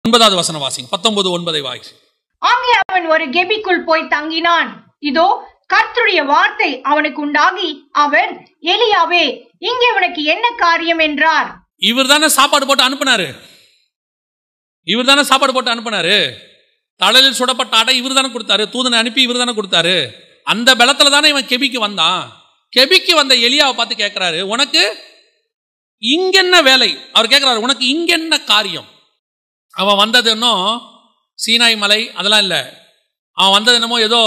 9வது வசனம் வாசிங்க. 19:9 வாசி. அங்கே அவன் ஒரு கெபிக்குள் போய் தங்கினான். இதோ கர்த்தருடைய வார்த்தை அவனுக்கு உண்டாகி, அவர், எலியாவே, இங்கே உனக்கு என்ன காரியம் என்றார். இவர் தானே சாப்பாடு போட்டு அனுப்பினாரு. தலையில் சுடப்பட்ட அடை இவர் தானே கொடுத்தாரு. தூதனை அனுப்பி இவர் தானே கொடுத்தாரு. அந்த பலத்துல தானே இவன் கெபிக்கு வந்தான். கெபிக்கு வந்த எலியாவை பார்த்து கேட்கிறாரு, உனக்கு இங்க என்ன வேலை? அவர் கேட்கிறாரு, உனக்கு இங்க என்ன காரியம்? அவன் வந்தது இன்னும் சீனாய் மலை அதெல்லாம் இல்லை. அவன் வந்தது என்னமோ ஏதோ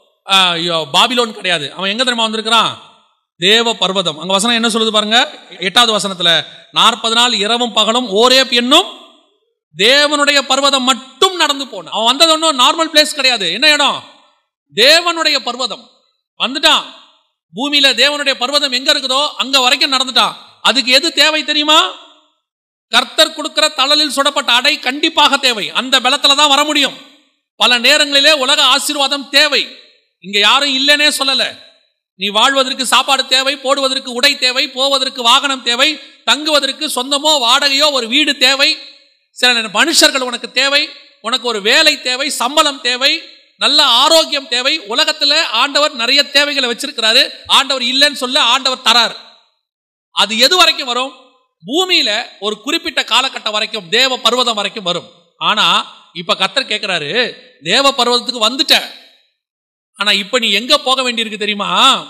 பாபிலோன் கிடையாது. அவன் எங்க தெரியுமா வந்திருக்கிறான்? தேவ பர்வதம். அங்க வசனம் என்ன சொல்லுது பாருங்க, 8வது வசனத்துல, 40 நாள் இரவும் பகலும் ஓரேப் என்னும் தேவனுடைய பர்வதம் மட்டும் நடந்து போனான். அவன் வந்தது ஒன்றும் நார்மல் பிளேஸ் கிடையாது. என்ன இடம்? தேவனுடைய பர்வதம். வந்துட்டான். பூமியில தேவனுடைய பர்வதம் எங்க இருக்குதோ அங்க வரைக்கும் நடந்துட்டான். அதுக்கு எது தேவை தெரியுமா? கர்த்தர் கொடுக்கிற தழலில் சுடப்பட்ட அடை கண்டிப்பாக தேவை. அந்த பலத்துல தான் வர முடியும். பல நேரங்களிலே உலக ஆசீர்வாதம் தேவை. இங்க யாரும் இல்லைன்னே சொல்லல. நீ வாழ்வதற்கு சாப்பாடு தேவை, போடுவதற்கு உடை தேவை, போவதற்கு வாகனம் தேவை, தங்குவதற்கு சொந்தமோ வாடகையோ ஒரு வீடு தேவை, சில மனுஷர்கள் உனக்கு தேவை, உனக்கு ஒரு வேலை தேவை, சம்பளம் தேவை, நல்ல ஆரோக்கியம் தேவை. உலகத்துல ஆண்டவர் நிறைய தேவைகளை வச்சிருக்கிறாரு. ஆண்டவர் இல்லைன்னு சொல்ல, ஆண்டவர் தரார். அது எது வரைக்கும் வரும்? பூமியில ஒரு குறிப்பிட்ட காலகட்டம் வரைக்கும், தேவ பர்வதம் வரைக்கும் வரும். ஆனா இப்ப கர்த்தர் கேட்கிறாரு, தேவ பர்வதத்துக்கு வந்துட்ட, ஆனா இப்ப நீ எங்க போக வேண்டியிருக்கு தெரியுமா?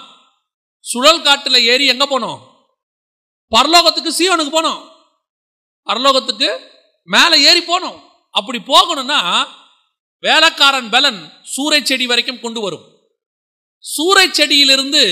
சுழல் காட்டுல ஏறி எங்க போனோம்? பரலோகத்துக்கு, சீயோனுக்கு போனோம். பரலோகத்துக்கு மேல ஏறி போனோம். அப்படி போகணும்னா வேலைக்காரன் பலன் சூறை செடி வரைக்கும் கொண்டு வரும். சூறை செடியிலிருந்து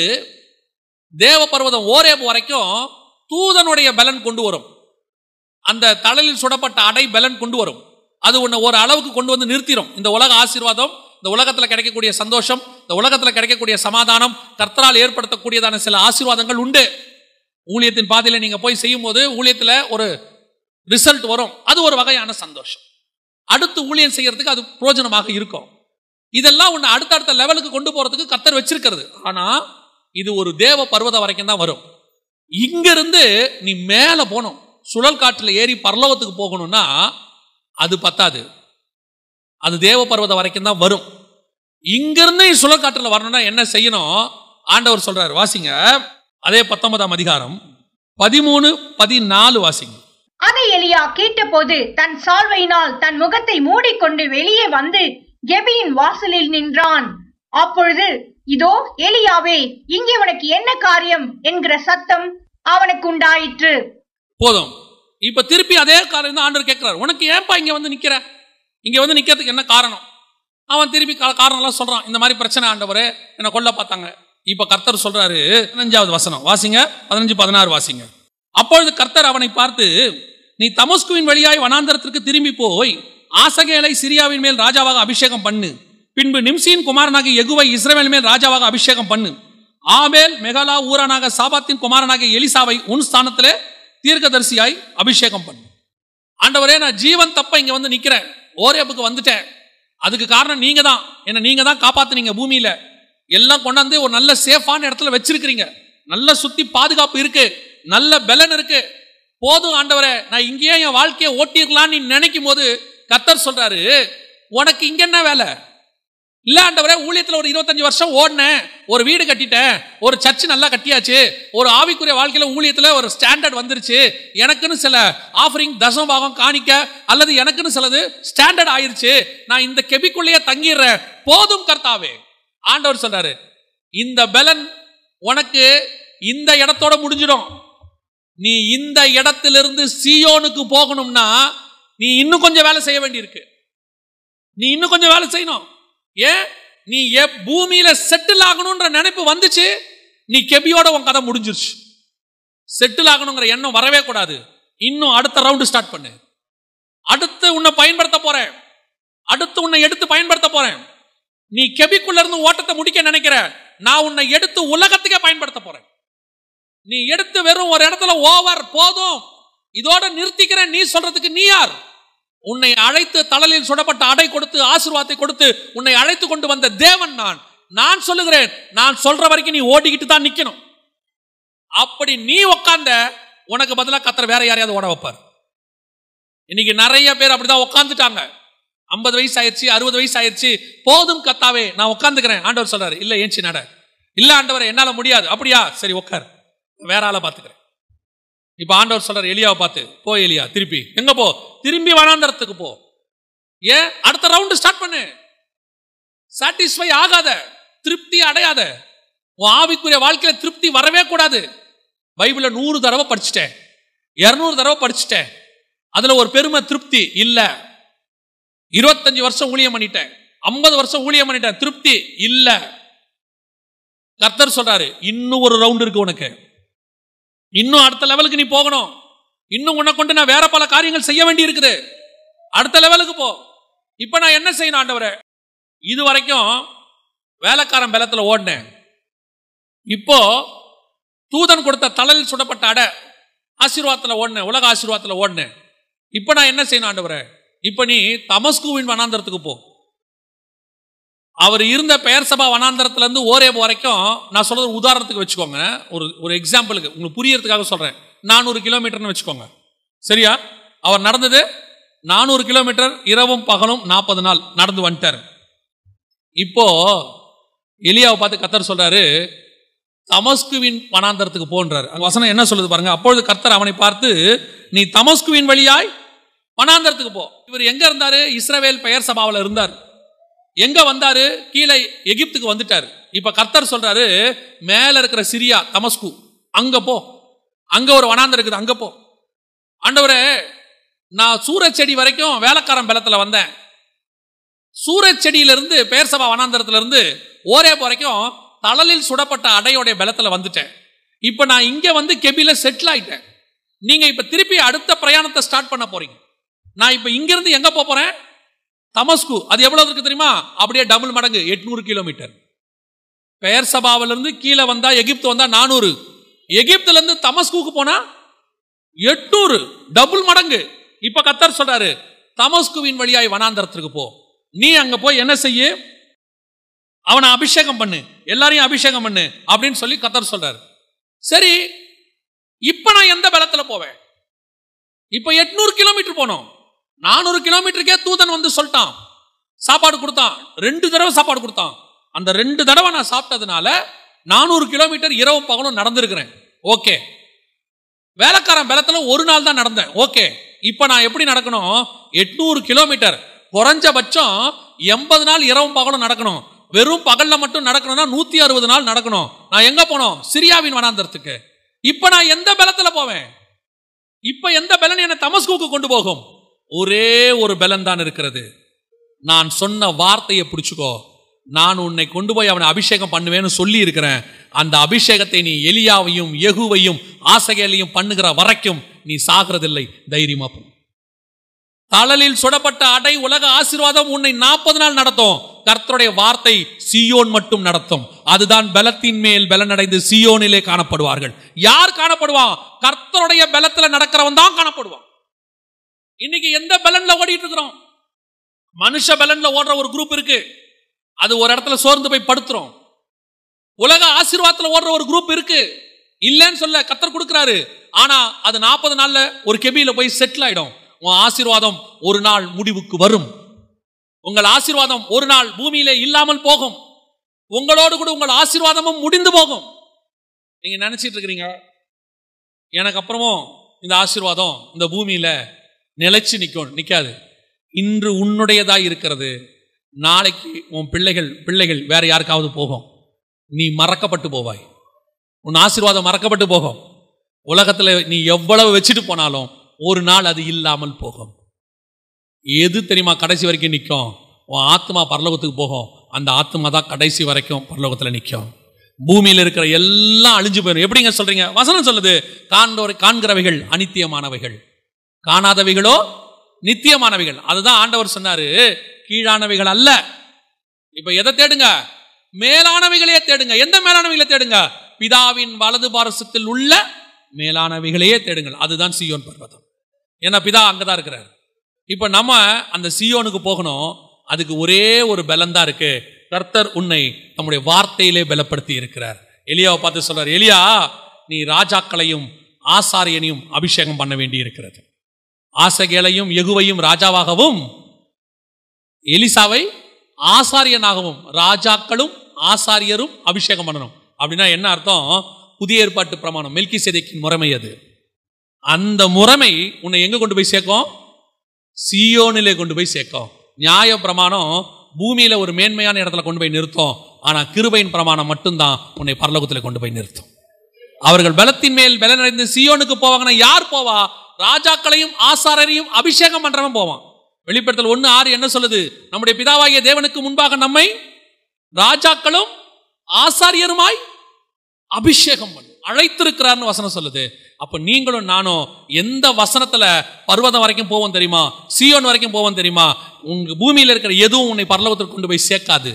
தேவ பர்வதம் ஓரேப் வரைக்கும் தூதனுடைய பலன் கொண்டு வரும். அந்த தழலில் சுடப்பட்ட அடை பலன் கொண்டு வரும். அது உன்னை ஒரு அளவுக்கு கொண்டு வந்து நிறுத்திடும். இந்த உலக ஆசீர்வாதம், இந்த உலகத்தில் கிடைக்கக்கூடிய சந்தோஷம், இந்த உலகத்தில் கிடைக்கக்கூடிய சமாதானம், கர்த்தரால் ஏற்படுத்தக்கூடியதான சில ஆசீர்வாதங்கள் உண்டு. ஊழியத்தின் பாதையில நீங்க போய் செய்யும் போது ஊழியத்தில் ஒரு ரிசல்ட் வரும். அது ஒரு வகையான சந்தோஷம். அடுத்து ஊழியம் செய்யறதுக்கு அது பிரயோஜனமாக இருக்கும். இதெல்லாம் உன்னை அடுத்தடுத்த லெவலுக்கு கொண்டு போறதுக்கு கர்த்தர் வச்சிருக்கிறது. ஆனா இது ஒரு தேவ பர்வதம் வரைக்கும் தான் வரும். இங்கிருந்து நீ மேல போகணும், சுழல் காற்றுல ஏறி பரலோகத்துக்கு போகணும்னா அது பத்தாது. அது தேவ பர்வதம் வரைக்கும் தான் வரும். இங்கிருந்து சுழல் காற்றுல வரணும்னா என்ன செய்யணும்? ஆண்டவர் சொல்றாரு, வாசிங்க. அதே 19ஆம் அதிகாரம் 13-14 வாசிங்க. அதை எலியா கேட்டபோது தன் சால்வையினால் தன் முகத்தை மூடிக்கொண்டு வெளியே வந்து கெபியின் வாசலில் நின்றான். அப்பொழுது, இதோ எலியாவே, இங்கே உனக்கு என்ன காரியம் என்கிற சத்தம் அவனுக்கு உண்டாயிற்று. போதும். இப்ப திருப்பி அதே காரியம் தான் ஆண்டவர் கேட்கிறார். உனக்கு ஏன்பா இங்க வந்து நிக்கிற? இங்க வந்து நிக்கிறதுக்கு என்ன காரணம்? அவன் திருப்பி காரணம் எல்லாம் சொல்றான். இந்த மாதிரி பிரச்சனை ஆண்டவரே, என்ன கொல்ல பார்த்தாங்க. இப்ப கர்த்தர் சொல்றாரு, 15வது வசனம் வாசிங்க. 15-16 வாசிங்க. அப்பொழுது கர்த்தர் அவனை பார்த்து, நீ தமஸ்குவின் வழியாய் வனாந்தரத்திற்கு திரும்பி போய் ஆசகேலை சிரியாவின் மேல் ராஜாவாக அபிஷேகம் பண்ணு. பின்பு நிம்சியின் குமாரனாகிய யெகூவை இஸ்ரவேல் மேல் ராஜாவாக அபிஷேகம் பண்ணு. ஆபேல் மெகலா ஊரானாக சாபாத்தின் குமாரனாகிய எலிசாவை உன் ஸ்தானத்திலே தீர்க்கதரிசியாய் அபிஷேகம் பண்ணு. ஆண்டவரே, நான் ஜீவன் தப்ப இங்க வந்து நிக்கிறேன், ஓரேபுக்கு வந்துட்டேன். அதுக்கு காரணம் நீங்க தான். என்ன நீங்க தான் காப்பாத்துனீங்க. பூமியில எல்லாம் கொண்டாந்து ஒரு நல்ல சேஃபான இடத்துல வச்சிருக்கிறீங்க. நல்ல சுத்தி பாதுகாப்பு இருக்கு, நல்ல பலன் இருக்கு. போதும் ஆண்டவரே, நான் இங்கேயே என் வாழ்க்கையை ஓட்டிடலான்னு நினைக்கும் போது கர்த்தர் சொல்றாரு, உனக்கு இங்க என்ன வேலை? இல்ல ஆண்டவரே, ஊழியத்துல ஒரு 25 வருஷம் ஓடினேன், ஒரு வீடு கட்டிட்டேன், ஒரு சர்ச் நல்லா கட்டியாச்சு, ஒரு ஆவிக்குரிய வாழ்க்கையில ஊழியத்துல ஒரு ஸ்டாண்டர்ட் வந்துருச்சு, எனக்குன்னு சில ஆஃபரிங் தசமபாகம் காணிக்க அல்லது எனக்குன்னு சிலது ஸ்டாண்டர்ட் ஆயிருச்சு, நான் இந்த கெபிக்குள்ளேயே தங்கிடுறேன். போதும் கர்த்தாவே. ஆண்டவர் சொல்றாரு, இந்த பலன் உனக்கு இந்த இடத்தோட முடிஞ்சிடும். நீ இந்த இடத்திலிருந்து சீயோனுக்கு போகணும்னா நீ இன்னும் கொஞ்சம் வேலை செய்ய வேண்டியிருக்கு. நீ இன்னும் கொஞ்சம் வேலை செய்யணும். ஏன்? நீ பூமியில செட்டில் ஆகணும்ன்ற நினைப்பு வந்துச்சு, நீ கெபியோட உன் கதை முடிஞ்சிருச்சு. செட்டில் ஆகணுங்கிற எண்ணம் வரவே கூடாது. இன்னும் அடுத்த ரவுண்டு ஸ்டார்ட் பண்ணு. அடுத்து உன்னை பயன்படுத்த போறேன், அடுத்து உன்னை எடுத்து பயன்படுத்த போறேன். நீ கெபிக்குள்ள இருந்து ஓட்டத்தை முடிக்க நினைக்கிற, நான் உன்னை எடுத்து உலகத்துக்கே பயன்படுத்த போறேன். நீ எடுத்து வெறும் ஒரு இடத்துல ஓவர் போதும் இதோட நிறுத்திக்கிறேன் நீ சொல்றதுக்கு நீ யார்? உன்னை அழைத்து தழலில் சுடப்பட்ட அடை கொடுத்து ஆசீர்வாதத்தை கொடுத்து உன்னை அழைத்து கொண்டு வந்த தேவன் நான் சொல்லுகிறேன், நான் சொல்ற வரைக்கும் நீ ஓடிக்கிட்டு தான் நிக்கணும். அப்படி நீ உட்கார்ந்த, உனக்கு பதிலா கர்த்தர் வேற யாரையாவது ஓட வைப்பார். இன்னைக்கு நிறைய பேர் அப்படிதான் உட்காந்துட்டாங்க. 50 வயசு ஆயிடுச்சு, 60 வயசு ஆயிடுச்சு, போதும் கத்தாவே நான் உட்காந்துக்கிறேன். ஆண்டவர் சொல்றாரு, இல்ல ஏஞ்சி நட. இல்ல ஆண்டவரே என்னால முடியாது. அப்படியா, சரி உட்கார், வேற ஆளை பாத்துக்கிறேன். இப்ப ஆண்டவர் சொல்றாரு எலியாவை பார்த்து, போ எலியா, திருப்பி எங்க போ, திரும்பி வனாந்தரத்துக்கு போ. ஏன், அடுத்த ரவுண்ட் ஸ்டார்ட் பண்ணு. சாட்டிஸ்ஃபை ஆகாத, திருப்தி அடையாத, உன் ஆவிக்குரிய வாழ்க்கையில திருப்தி வரவே கூடாது. பைபிள 100 தடவை படிச்சுட்டேன், 200 தடவை படிச்சுட்டேன், அதுல ஒரு பெருமை திருப்தி இல்ல. 25 வருஷம் ஊழியம் பண்ணிட்டேன், 50 வருஷம் ஊழியம் பண்ணிட்டேன், திருப்தி இல்ல. கர்த்தர் சொல்றாரு, இன்னும் ஒரு ரவுண்ட் இருக்கு உனக்கு, இன்னும் அடுத்த லெவலுக்கு நீ போகணும். இன்னும் உன்னை கொண்டு நான் வேற பல காரியங்கள் செய்ய வேண்டி இருக்குது. அடுத்த லெவலுக்கு போ. இப்ப நான் என்ன செய்யணும் ஆண்டவரே? இது வரைக்கும் வேலைக்காரன் பலத்துல ஓடினேன், இப்போ தூதன் கொடுத்த தலையில் சுடப்பட்ட அடை ஆசீர்வாதத்துல ஓடினேன், உலக ஆசீர்வாதத்துல ஓடினேன். இப்ப நான் என்ன செய்யணும் ஆண்டவரே? இப்ப நீ தமஸ்குவின் வனாந்தரத்துக்கு போ. அவர் இருந்த பெயர் சபா வனாந்தரத்துல இருந்து ஓரேப் வரைக்கும், நான் சொல்றது உதாரணத்துக்கு வச்சுக்கோங்க, ஒரு எக்ஸாம்பிளுக்கு உங்களுக்கு புரியறதுக்காக சொல்றேன். 400 கிலோமீட்டர்னு வச்சுக்கோங்க, சரியா? அவர் நடந்தது 400 கிலோமீட்டர், இரவும் பகலும் 40 நாள் நடந்து வந்துட்டார். இப்போ எலியாவை பார்த்து கர்த்தர் சொல்றாரு, தமஸ்குவின் வனாந்தரத்துக்கு போன்றார். அங்க வசனம் என்ன சொல்லுது பாருங்க. அப்பொழுது கர்த்தர் அவனை பார்த்து, நீ தமஸ்குவின் வழியாய் வனாந்தரத்துக்கு போ. இவர் எங்க இருந்தாரு? இஸ்ரவேல் பெயர் சபாவில் இருந்தார். எங்க வந்தாரு? கீழே எகிப்துக்கு வந்துட்டார். இப்ப கர்த்தர் சொல்றாரு, மேல இருக்கிற சிரியா தமஸ்கு, அங்க போ, அங்க ஒரு வனாந்தரம் இருக்குது, அங்க போ. ஆண்டவரே, நான் சூரச்செடி வரைக்கும் வேலைக்காரன் பலத்துல வந்தேன், சூரச்செடியிலிருந்து பெயர் சபா வனாந்தரத்துல இருந்து ஓரேப் வரைக்கும் தழலில் சுடப்பட்ட அடையோடைய பலத்துல வந்துட்டேன். இப்ப நான் இங்க வந்து கெபில செட்டில் ஆயிட்டேன். நீங்க இப்ப திருப்பி அடுத்த பிரயாணத்தை ஸ்டார்ட் பண்ண போறீங்க. நான் இப்ப இங்க இருந்து எங்க போறேன்? தமஸ்கு. அது எவ்வளவு இருக்கு தெரியுமா? அப்படியே டபுள் மடங்கு, 800 கிலோமீட்டர். பெயர் சபாவில இருந்து கீழே வந்தா எகிப்து வந்தா 400, எகிப்துல இருந்து தமஸ்குக்கு போனா 800, டபுள் மடங்கு. இப்ப கர்த்தர் சொல்றாரு, தமஸ்குவின் வழியாய் வனாந்தரத்துக்கு போ. நீ அங்க போய் என்ன செய்ய? அவனை அபிஷேகம் பண்ணு, எல்லாரையும் அபிஷேகம் பண்ணு அப்படின்னு சொல்லி கர்த்தர் சொல்றாரு. சரி, இப்ப நான் எந்த பலத்துல போவேன்? இப்ப 800 கிலோமீட்டர் போனோம். 400 கிலோமீட்டருக்கே தூதன் வந்து சொல்லிட்டான், சாப்பாடு கொடுத்தான், 2 தடவை சாப்பாடு கொடுத்தான். அந்த 2 தடவை நான் சாப்பிட்டதுனால 400 கிலோமீட்டர் இரவும் பகலும் நடந்திருக்கிறேன். ஓகே. வேலைக்காரன் பலத்துல ஒரு நாள் தான் நடந்தேன். ஓகே. இப்ப நான் எப்படி நடக்கணும்? 800 கிலோமீட்டர் குறைஞ்சபட்சம் 80 நாள் இரவும் பகலும் நடக்கணும். வெறும் பகல்ல மட்டும் நடக்கணும்னா 160 நாள் நடக்கணும். நான் எங்க போனோம்? சிரியாவின் வனாந்தரத்துக்கு. இப்ப நான் எந்த பலத்துல போவேன்? இப்ப எந்த பலன் என்ன தமஸ்குக்கு கொண்டு போகும்? ஒரே ஒரு பலன் தான் இருக்கிறது. நான் சொன்ன வார்த்தையை பிடிச்சுக்கோ, நான் உன்னை கொண்டு போய் அவனை அபிஷேகம் பண்ணுவேன்னு சொல்லி இருக்கிறேன். அந்த அபிஷேகத்தை நீ எலியாவையும் யெகூவையும் ஆசகேலையும் பண்ணுகிற வரைக்கும் நீ சாகிறதில்லை, தைரியமா போ. தழலில் சுடப்பட்ட அடை உலக ஆசீர்வாதம் உன்னை 40 நாள் நடத்தும். கர்த்தருடைய வார்த்தை சீயோன் மட்டும் நடத்தும். அதுதான் பலத்தின் மேல் பலனடைந்து சீயோனிலே காணப்படுவார்கள். யார் காணப்படுவான்? கர்த்தருடைய பலத்துல நடக்கிறவன் தான் காணப்படுவான். இன்னைக்கு எந்த பலன்ல ஓடிட்டு இருக்கிறோம்? மனுஷ பலன்ல ஓடுற ஒரு குரூப் இருக்கு, அது ஒரு இடத்துல சோர்ந்து போய் படுத்துறோம். உலக ஆசீர்வாதத்துல ஓடுற ஒரு குரூப் இருக்கு, இல்லன்னு சொல்ல, கர்த்தர் கொடுக்கிறாரு. ஆனா அது 40 நாள்ல ஒரு கெபியில போய் செட்டில் ஆயிடும். உன் ஆசீர்வாதம் ஒரு நாள் முடிவுக்கு வரும். உங்கள் ஆசீர்வாதம் ஒரு நாள் பூமியிலே இல்லாமல் போகும். உங்களோடு கூட உங்கள் ஆசீர்வாதமும் முடிந்து போகும். நீங்க நினைச்சிட்டு இருக்கிறீங்க, எனக்கு அப்புறமும் இந்த ஆசீர்வாதம் இந்த பூமியில நிலைச்சு நிக்காது. இன்று உன்னுடையதாய் இருக்கிறது, நாளைக்கு உன் பிள்ளைகள் வேற யாருக்காவது போகும். நீ மறக்கப்பட்டு போவாய். உன் ஆசீர்வாதம் மறக்கப்பட்டு போகும். உலகத்துல நீ எவ்வளவு வச்சுட்டு போனாலும் ஒரு நாள் அது இல்லாமல் போகும். எது தெரியுமா கடைசி வரைக்கும் நிற்கும்? உன் ஆத்மா பரலோகத்துக்கு போகும். அந்த ஆத்மா தான் கடைசி வரைக்கும் பரலோகத்துல நிற்கும். பூமியில் இருக்கிற எல்லாம் அழிஞ்சு போயிடும். எப்படிங்க சொல்றீங்க? வசனம் சொல்லுது, காண்கிறவைகள் அநித்தியமானவைகள், காணாதவைகளோ நித்தியமானவைகள். அதுதான் ஆண்டவர் சொன்னாரு, கீழானவைகள் அல்ல. இப்ப எதை தேடுங்க? மேலானவைகளையே தேடுங்க. எந்த மேலானவைகளை தேடுங்க? பிதாவின் வலது பாரசத்தில் உள்ள மேலானவைகளையே தேடுங்கள். அதுதான் சீயோன் பர்வதம். ஏன்னா பிதா அங்கதான் இருக்கிறார். இப்ப நம்ம அந்த சீயோனுக்கு போகணும். அதுக்கு ஒரே ஒரு பலன் தான் இருக்கு. கர்த்தர் உன்னை நம்முடைய வார்த்தையிலே பலப்படுத்தி இருக்கிறார். எலியாவை பார்த்து சொல்றார், எலியா, நீ ராஜாக்களையும் ஆசாரியனையும் அபிஷேகம் பண்ண வேண்டி இருக்கிறது. ஆசகேலையும் யெகூவையும் ராஜாவாகவும் எலிசாவை ஆசாரியனாகவும், ராஜாக்களும் ஆசாரியரும் அபிஷேகம் பண்ணணும். அப்படின்னா என்ன அர்த்தம்? புதிய ஏற்பாட்டு பிரமாணம், மெல்கிசேதேக்கின் முறைமை. அது அந்த முறைமை உன்னை எங்க கொண்டு போய் சேர்க்கும்? சீயோனிலே கொண்டு போய் சேர்க்கும். நியாய பிரமாணம் பூமியில ஒரு மேன்மையான இடத்துல கொண்டு போய் நிறுத்தும். ஆனா கிருபையின் பிரமாணம் மட்டும்தான் உன்னை பரலோகத்தில் கொண்டு போய் நிறுத்தும். அவர்கள் பலத்தின் மேல் பலனடைந்து சீயோனுக்கு போவாங்கன்னா யார் போவா? ராஜாக்களையும் ஆசாரியரையும் அபிஷேகம் பண்றவன் போவான். வெளிப்படுத்தல் 1:6 என்ன சொல்லுது? நம்முடைய பிதாவாகிய தேவனுக்கு முன்பாக நம்மை ராஜாக்களும் ஆசாரியருமாய் அபிஷேகம் பண்ணு அழைத்திருக்கிறார்னு வசனம் சொல்லுது. அப்ப நீங்களும் நானும் எந்த வசனத்துல பர்வதம் வரைக்கும் போவோம் தெரியுமா? சீயோன் வரைக்கும் போவோம் தெரியுமா? உங்க பூமியில இருக்கிற எதுவும் உன்னை பரலோகத்திற்கு கொண்டு போய் சேர்க்காது.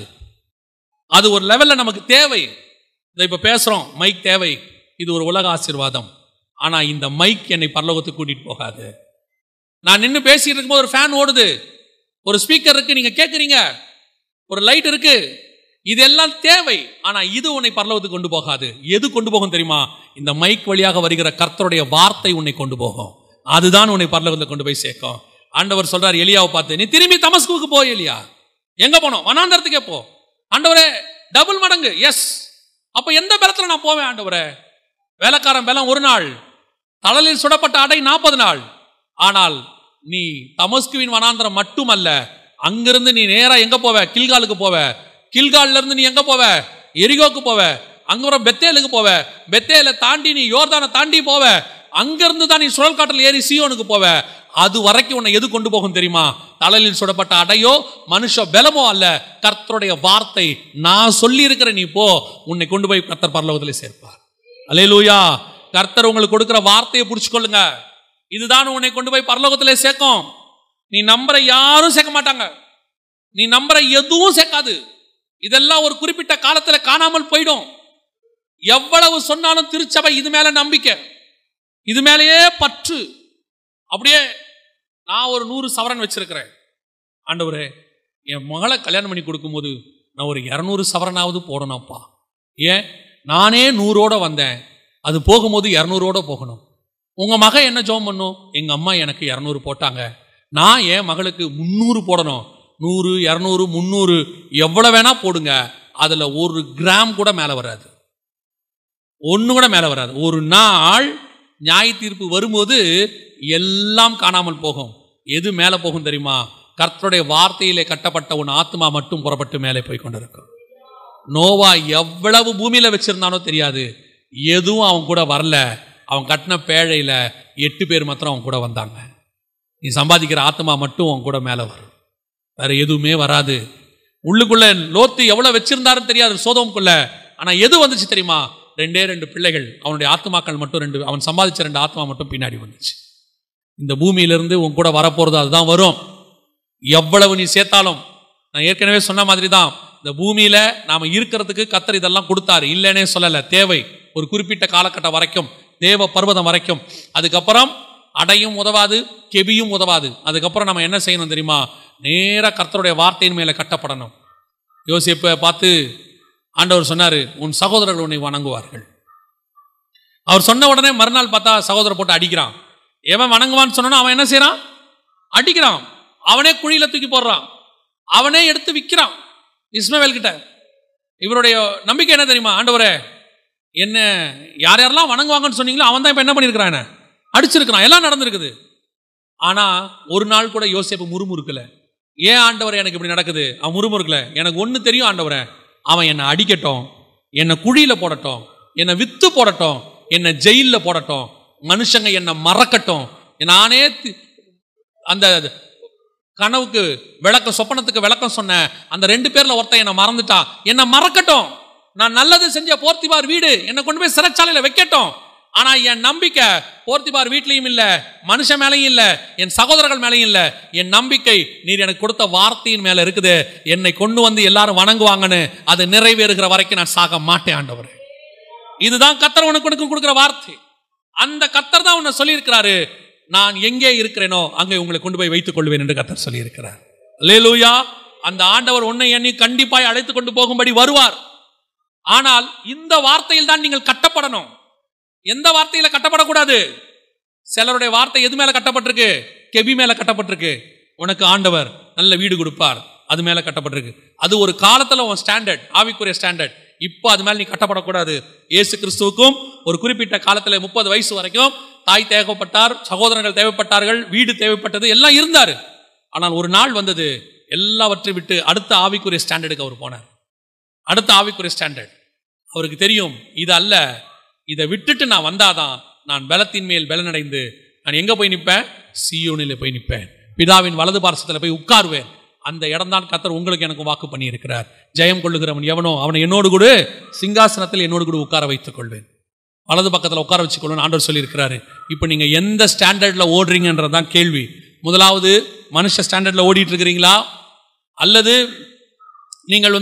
அது ஒரு லெவல்ல நமக்கு தேவை. இப்ப பேசுறோம், மைக் தேவை, இது ஒரு உலக ஆசீர்வாதம். ஆனா இந்த மைக் என்னை பரலோகத்துக்கு கூட்டிட்டு போகாது. நான் நின்று பேசிட்டு இருக்கும்போது ஒரு ஃபேன் ஓடுது, ஒரு ஸ்பீக்கர் இருக்கு, நீங்க கேட்குறீங்க, ஒரு லைட் இருக்கு, இதெல்லாம் தேவை. ஆனா இது உன்னை பரலோகத்துக்கு கொண்டு போகாது. எது கொண்டு போகும் தெரியுமா? இந்த மைக் வழியாக வருகிற கர்த்தருடைய வார்த்தை உன்னை கொண்டு போகும். அதுதான் உன்னை பரலோகத்தில் கொண்டு போய் சேர்க்கும். ஆண்டவர் சொல்றார் எலியாவை பார்த்து, நீ திரும்பி தமஸ்குவுக்கு போ. எலியா எங்க போனோம்? வனாந்தரத்துக்கே போ. ஆண்டவரே டபுள் மடங்கு. எஸ். அப்ப எந்த பலத்துல நான் போவேன் ஆண்டவரே? வேலைக்காரன் பலம் 1 நாள், தழலில் சுடப்பட்ட அடை 40 நாள். ஆனால் நீ தமஸ்குவின் வனாந்தரம் மட்டுமல்ல, அங்கிருந்து நீ நேரா எங்க போவ? கில்காலுக்கு போவ. கில்கால்ல இருந்து நீ எங்க போவ? எரிகோக்கு போவ. அங்க பெத்தேலுக்கு போவ. பெத்தேலை தாண்டி நீ யோர்தானை தாண்டி போவ. அங்கிருந்து தான் நீ சுழல் காட்டில் ஏறி சீயோனுக்கு போவ. அது வரைக்கும் உன்னை எது கொண்டு போகும் தெரியுமா? தழலில் சுடப்பட்ட அடையோ மனுஷ பலமோ அல்ல, கர்த்தருடைய வார்த்தை. நான் சொல்லி இருக்கிற நீ போ, உன்னை கொண்டு போய் கர்த்தர் பரலோகத்திலே சேர்ப்பார். அல்லேலூயா. கர்த்தர் உங்களுக்கு கொடுக்கிற வார்த்தையை புடிச்சுக்கொள்ளுங்க. இதுதான் உன்னை கொண்டு போய் பரலோகத்திலே சேர்க்கும். நீ நம்புற யாரும் சேர்க்க மாட்டாங்க, நீ நம்புற எதுவும் சேர்க்காது. இதெல்லாம் ஒரு குறிப்பிட்ட காலத்துல காணாமல் போயிடும். எவ்வளவு சொன்னாலும் திருச்சபை இது மேல நம்பிக்கை, இது மேலேயே பற்று. அப்படியே நான் ஒரு 100 சவரன் வச்சிருக்கிறேன். ஆண்டவரே, என் மகளை கல்யாணம் பண்ணி கொடுக்கும்போது நான் ஒரு 200 சவரனாவது போடணும்ப்பா. ஏன்? நானே 100ஓட வந்தேன், அது போகும்போது 200ஓட போகணும். உங்க மகன் என்ன ஜெபம் பண்ணும்? எங்க அம்மா எனக்கு 200 போட்டாங்க, நான் என் மகளுக்கு 300 போடணும். 100, 200, 300 எவ்வளவு வேணா போடுங்க, அதுல 1 கிராம் கூட மேல வராது, 1 கூட மேல வராது. ஒரு நாள் நியாய தீர்ப்பு வரும்போது எல்லாம் காணாமல் போகும். எது மேல போகும் தெரியுமா? கர்த்தருடைய வார்த்தையிலே கட்டப்பட்ட உன் ஆத்மா மட்டும் புறப்பட்டு மேலே போய் கொண்டிருக்கும். நோவா எவ்வளவு பூமியில வச்சிருந்தானோ தெரியாது, எதுவும் அவன் கூட வரல. அவன் கட்டின பேழையில 8 பேர் மாத்திரம் அவன் கூட வந்தாங்க. நீ சம்பாதிக்கிற ஆத்மா மட்டும் அவன் கூட மேல வரும், வேற எதுவுமே வராது. உள்ளுக்குள்ள லோத்து எவ்வளவு வச்சிருந்தாருன்னு தெரியாது சோதோமுக்குள்ள. ஆனா எது வந்துச்சு தெரியுமா? 2 பிள்ளைகள், அவனுடைய ஆத்மாக்கள் மட்டும் 2, அவன் சம்பாதிச்ச 2 ஆத்மா மட்டும் பின்னாடி வந்துச்சு. இந்த பூமியிலிருந்து உன் கூட வரப்போறது அதுதான் வரும். எவ்வளவு நீ சேர்த்தாலும், நான் ஏற்கனவே சொன்ன மாதிரி தான், இந்த பூமியில நாம இருக்கிறதுக்கு கர்த்தர் இதெல்லாம் கொடுத்தாரு, இல்லைன்னே சொல்லல. தேவை ஒரு குறிப்பிட்ட காலகட்டம் வரைக்கும், தேவ பர்வதம் வரைக்கும். அதுக்கப்புறம் அடையும் உதவாது, கெபியும் உதவாது. அதுக்கப்புறம் நம்ம என்ன செய்யணும் தெரியுமா? நேரா கர்த்தருடைய வார்த்தையின் மேல கட்டப்படணும். யோசேப்பை பார்த்து ஆண்டவர் சொன்னாரு, உன் சகோதரர்கள் உன்னை வணங்குவார்கள். அவர் சொன்ன உடனே மறுநாள் பார்த்தா சகோதரர் போட்டு அடிக்கிறான். எவன் வணங்குவான்னு சொன்னா அவன் என்ன செய்யறான்? அடிக்கிறான். அவனே குழியில தூக்கி போடுறான், அவனே எடுத்து விற்கிறான் இஸ்மவேல் கிட்ட. இவருடைய நம்பிக்கை என்ன தெரியுமா? ஆண்டவரே, என்ன யார் யாரெல்லாம் வணங்குவாங்கன்னு சொன்னீங்களோ அவன் தான் இப்ப என்ன பண்ணிருக்கிறான்? அடிச்சிருக்கிறான். எல்லாம் நடந்திருக்குது. ஆனா ஒரு நாள் கூட யோசேப்பு முறுமுறுக்கல. ஏன் ஆண்டவரே எனக்கு இப்படி நடக்குது? அவன் முறுமுறுக்கல. எனக்கு ஒண்ணு தெரியும் ஆண்டவரே, அவன் என்னை அடிக்கட்டும், என்னை குழியில போடட்டும், என்னை வித்து போடட்டும், என்னை ஜெயில போடட்டும், மனுஷங்க என்னை மறக்கட்டும். நானே அந்த கனவுக்கு விளக்கம், சொப்பனத்துக்கு விளக்கம் சொன்ன அந்த 2 பேர்ல ஒருத்தன் என்னை மறந்துட்டான், என்னை மறக்கட்டும். நான் நல்லது செஞ்ச போர்த்திபார் வீடு என்னை கொண்டு போய் சிறைச்சாலையில வைக்கட்டும். ஆனா என் நம்பிக்கை போர்த்திபார் வீட்லையும் இல்ல, மனுஷன் மேலையும் இல்ல, என் சகோதரர்கள் மேலையும் இல்ல. என் நம்பிக்கை நீர் எனக்கு கொடுத்த வார்த்தையின் மேல இருக்குது. என்னை கொண்டு வந்து எல்லாரும் வணங்குவாங்கன்னு அது நிறைவேறுகிற வரைக்கும் நான் சாக மாட்டேன் ஆண்டவரே. இதுதான் கர்த்தர் உனக்கு கொடுக்கிற வார்த்தை. அந்த கர்த்தர் தான் உன்னை சொல்லி இருக்கிறாரு, நான் எங்கே இருக்கிறேனோ அங்கே உங்களை கொண்டு போய் வைத்துக் கொள்வேன் என்று கர்த்தர் சொல்லி இருக்கிறார். அல்லேலூயா. அந்த ஆண்டவர் உன்னை எண்ணி கண்டிப்பாய் அழைத்து கொண்டு போகும்படி வருவார். ஆனால் இந்த வார்த்தையில் தான் நீங்கள் கட்டப்படணும். எந்த வார்த்தையில கட்டப்படக்கூடாது? சிலருடைய வார்த்தை எது மேல கட்டப்பட்டிருக்கு? கெபி மேல கட்டப்பட்டிருக்கு. உனக்கு ஆண்டவர் நல்ல வீடு கொடுப்பார், அது மேல கட்டப்பட்டிருக்கு. அது ஒரு காலத்துல உன் ஸ்டாண்டர்ட், ஆவிக்குரிய ஸ்டாண்டர்ட். இப்போ அது மேல நீ கட்டப்படக்கூடாது. இயேசு கிறிஸ்துவுக்கும் ஒரு குறிப்பிட்ட காலத்துல 30 வயசு வரைக்கும் தாய் தேவைப்பட்டார், சகோதரர்கள் தேவைப்பட்டார்கள், வீடு தேவைப்பட்டது, எல்லாம் இருந்தாரு. ஆனால் ஒரு நாள் வந்தது, எல்லாவற்றையும் விட்டு அடுத்த ஆவிக்குரிய ஸ்டாண்டர்டுக்கு அவர் போனார். அடுத்த ஆவிக்குரிய ஸ்டாண்டர்ட் அவருக்கு தெரியும், இது அல்ல, இதை விட்டுட்டு நான் வந்தாதான் நான் பலத்தின் மேல் பலனடைந்து நான் எங்க போய் நிற்பேன்? சீயோனிலே போய் நிற்பேன், பிதாவின் வலது பார்சத்தில் போய் உட்காருவேன். அந்த இடம் தான் கர்த்தர் உங்களுக்கு எனக்கு வாக்கு பண்ணி இருக்கிறார். ஜெயம் கொள்ளுகிறவன் எவனோ அவனை என்னோடு கூட சிங்காசனத்தில் என்னோடு கூட உட்கார வைத்துக் கொள்வேன், வலது பக்கத்தில் உட்கார வச்சுக்கொள்வேன் ஆண்டவர் சொல்லி இருக்கிறாரு. இப்போ நீங்க எந்த ஸ்டாண்டர்ட்ல ஓடுறீங்கன்றதான் கேள்வி. முதலாவது மனுஷ ஸ்டாண்டர்ட்ல ஓடிட்டு இருக்கிறீங்களா, அல்லது நீங்கள்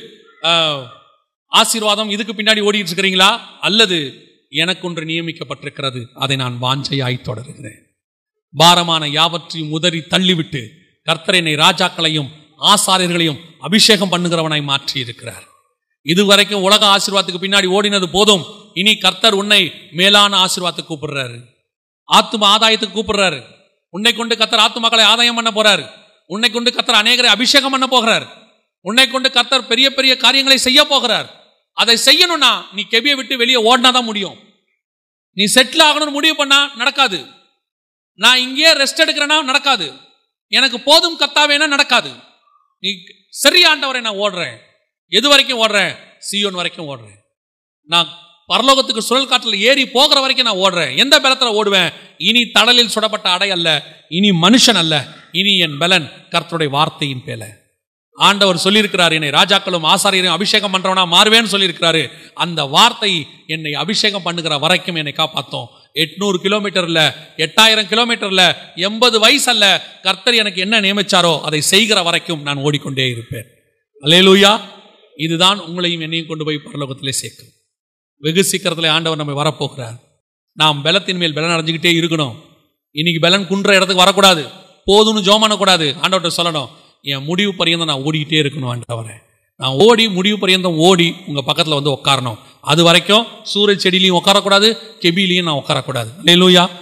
ஆசீர்வாதம் இதுக்கு பின்னாடி ஓடிட்டு இருக்கிறீங்களா, அல்லது எனக்கு ஒன்று நியமிக்கப்பட்டிருக்கிறது, அதை நான் வாஞ்சையாய் தொடருகிறேன். பாரமான யாவற்றையும் உதறி தள்ளிவிட்டு கர்த்தர் என்னை ராஜாக்களையும் ஆசாரியர்களையும் அபிஷேகம் பண்ணுகிறவனாய் மாற்றி இருக்கிறார். இதுவரைக்கும் உலக ஆசீர்வாதத்துக்கு பின்னாடி ஓடினது போதும். இனி கர்த்தர் உன்னை மேலான ஆசீர்வாதத்துக்கு கூப்பிடுறாரு, ஆத்தும ஆதாயத்துக்கு கூப்பிடுறாரு. உன்னை கொண்டு கர்த்தர் ஆத்துமக்களை ஆதாயம் பண்ண போறாரு. உன்னை கொண்டு கர்த்தர் அநேகரை அபிஷேகம் பண்ண போகிறார். உன்னை கொண்டு கர்த்தர் பெரிய பெரிய காரியங்களை செய்ய போகிறார். அதை செய்யணும்னா நீ கெபியை விட்டு வெளியே ஓடினாதான் முடியும். நீ செட்டில் ஆகணும்னு முடிவு பண்ணா நடக்காது. நான் இங்கேயே ரெஸ்ட் எடுக்கிறேன்னா நடக்காது. எனக்கு போதும் கர்த்தாவேனா நடக்காது. நீ சரி ஆண்டவரை நான் ஓடுறேன், எது வரைக்கும் ஓடுறேன்? சீயோன் வரைக்கும் ஓடுறேன். நான் பரலோகத்துக்கு சுழல் காற்றில் ஏறி போகிற வரைக்கும் நான் ஓடுறேன். எந்த பலத்தில் ஓடுவேன்? இனி தடலில் சுடப்பட்ட அடை அல்ல, இனி மனுஷன் அல்ல, இனி என் பலன் கர்த்தருடைய வார்த்தையின் பேல. ஆண்டவர் சொல்லியிருக்கிறார், என்னை ராஜாக்களும் ஆசாரியரையும் அபிஷேகம் பண்றவனா மாறுவேன்னு சொல்லியிருக்கிறாரு. அந்த வார்த்தை என்னை அபிஷேகம் பண்ணுகிற வரைக்கும் என்னை காப்பாற்றும். 800 கிலோமீட்டர்ல, 8000 கிலோமீட்டர்ல, 80 வயசு அல்ல, கர்த்தர் எனக்கு என்ன நியமிச்சாரோ அதை செய்கிற வரைக்கும் நான் ஓடிக்கொண்டே இருப்பேன். அல்லேலூயா. இதுதான் உங்களையும் என்னையும் கொண்டு போய் பரலோகத்திலே சேர்க்கும். வெகு சீக்கிரத்தில் ஆண்டவர் நம்ம வரப்போகிறார். நாம் பலத்தின் மேல் பலன் அடைஞ்சுக்கிட்டே இருக்கணும். இன்னைக்கு பலன் குன்ற இடத்துக்கு வரக்கூடாது, போதும்னு ஜெபம் பண்ணக்கூடாது. ஆண்டவர்கிட்ட சொல்லணும், என் முடிவு பரியந்தம் நான் ஓடிக்கிட்டே இருக்கணும் ஆண்டவரே. நான் ஓடி முடிவு பரியந்தம் ஓடி உங்க பக்கத்தில் உட்காரணும். அது வரைக்கும் சூரிய செடியிலையும் உட்காரக்கூடாது, கெபிலையும் நான் உட்காரக்கூடாது. அல்லேலூயா.